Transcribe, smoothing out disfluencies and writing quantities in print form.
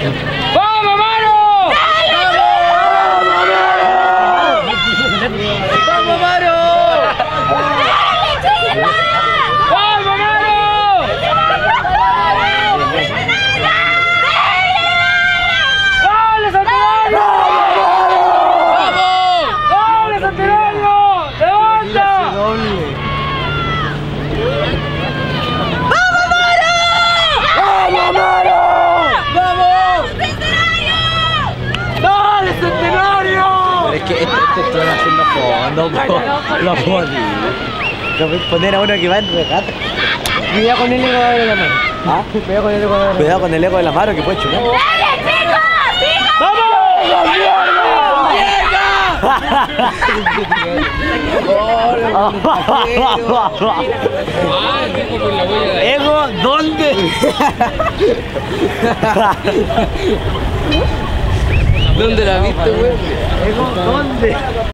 ¡Vamos, Maro! ¡Vamos, Maro! ¡Vamos, Maro! ¡Dale, Centenario! ¡Vamos! ¡Dale, Centenario! ¡Levanta! ¡Vamos, Maro! ¡Dale, Centenario! Pero es que esto están haciendo fondo, los bodies. Poner a uno que va en regata. Cuidado con el ego de la mano. ¿Ah? Cuidado con el ego de la mano. Cuidado con el ego de la mano que puede chocar. ¡Vamos! ¿Ego dónde? ¿Dónde la viste, güey? ¿Ego dónde?